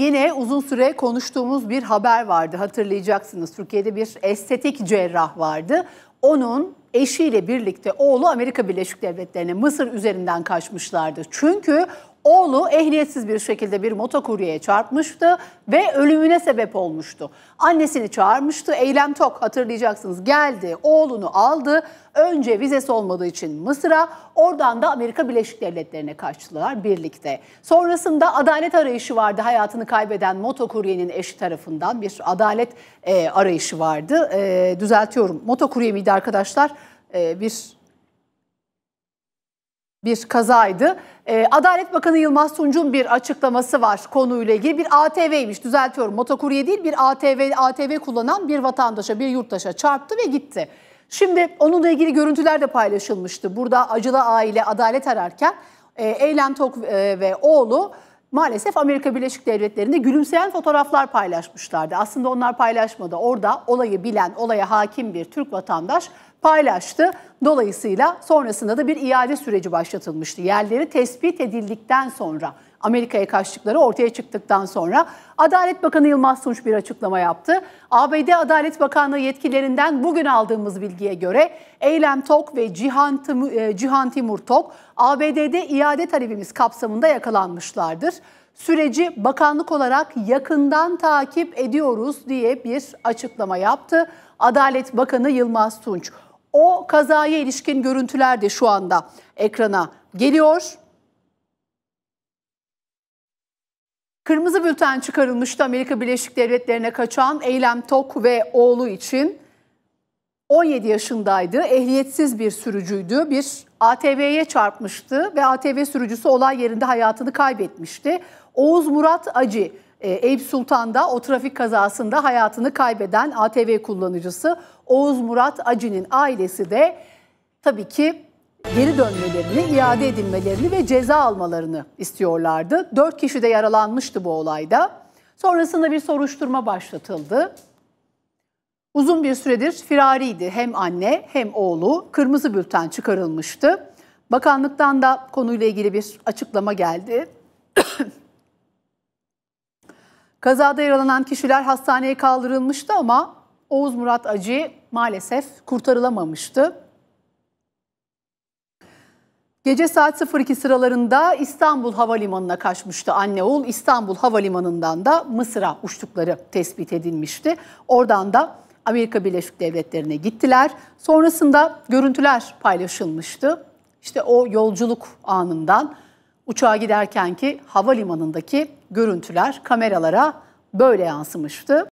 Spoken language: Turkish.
Yine uzun süre konuştuğumuz bir haber vardı, hatırlayacaksınız. Türkiye'de bir estetik cerrah vardı. Onun eşiyle birlikte oğlu Amerika Birleşik Devletleri'ne, Mısır üzerinden kaçmışlardı. Çünkü oğlu ehliyetsiz bir şekilde bir motokuryeye çarpmıştı ve ölümüne sebep olmuştu. Annesini çağırmıştı. Eylem Tok, hatırlayacaksınız, geldi, oğlunu aldı. Önce vizesi olmadığı için Mısır'a, oradan da Amerika Birleşik Devletleri'ne kaçtılar birlikte. Sonrasında adalet arayışı vardı. Hayatını kaybeden motokuryenin eşi tarafından bir adalet arayışı vardı. Düzeltiyorum, motokurye miydi arkadaşlar? Bir kazaydı. Adalet Bakanı Yılmaz Tunç'un bir açıklaması var konuyla ilgili. Bir ATV'ymiş, düzeltiyorum, motokurye değil, bir ATV kullanan bir vatandaşa, bir yurttaşa çarptı ve gitti. Şimdi onunla ilgili görüntüler de paylaşılmıştı. Burada acılı aile adalet ararken Eylem Tok ve oğlu maalesef Amerika Birleşik Devletleri'nde gülümseyen fotoğraflar paylaşmışlardı. Aslında onlar paylaşmadı. Orada olayı bilen, olaya hakim bir Türk vatandaş paylaştı. Dolayısıyla sonrasında da bir iade süreci başlatılmıştı. Yerleri tespit edildikten sonra, Amerika'ya kaçtıkları ortaya çıktıktan sonra Adalet Bakanı Yılmaz Tunç bir açıklama yaptı. ABD Adalet Bakanlığı yetkililerinden bugün aldığımız bilgiye göre Eylem Tok ve Cihan Timur Tok ABD'de iade talebimiz kapsamında yakalanmışlardır. Süreci bakanlık olarak yakından takip ediyoruz diye bir açıklama yaptı Adalet Bakanı Yılmaz Tunç. O kazaya ilişkin görüntüler de şu anda ekrana geliyor. Kırmızı bülten çıkarılmıştı Amerika Birleşik Devletleri'ne kaçan Eylem Tok ve oğlu için. 17 yaşındaydı, ehliyetsiz bir sürücüydü. Bir ATV'ye çarpmıştı ve ATV sürücüsü olay yerinde hayatını kaybetmişti. Oğuz Murat Acı, Eyüp Sultan'da o trafik kazasında hayatını kaybeden ATV kullanıcısı Oğuz Murat Acı'nın ailesi de tabii ki geri dönmelerini, iade edilmelerini ve ceza almalarını istiyorlardı. 4 kişi de yaralanmıştı bu olayda. Sonrasında bir soruşturma başlatıldı. Uzun bir süredir firariydi hem anne hem oğlu. Kırmızı bülten çıkarılmıştı. Bakanlıktan da konuyla ilgili bir açıklama geldi. Kazada yaralanan kişiler hastaneye kaldırılmıştı ama Oğuz Murat Acı maalesef kurtarılamamıştı. Gece saat 02 sıralarında İstanbul Havalimanı'na kaçmıştı anne oğul. İstanbul Havalimanı'ndan da Mısır'a uçtukları tespit edilmişti. Oradan da Amerika Birleşik Devletleri'ne gittiler. Sonrasında görüntüler paylaşılmıştı. İşte o yolculuk anından uçağa giderkenki havalimanındaki görüntüler kameralara böyle yansımıştı.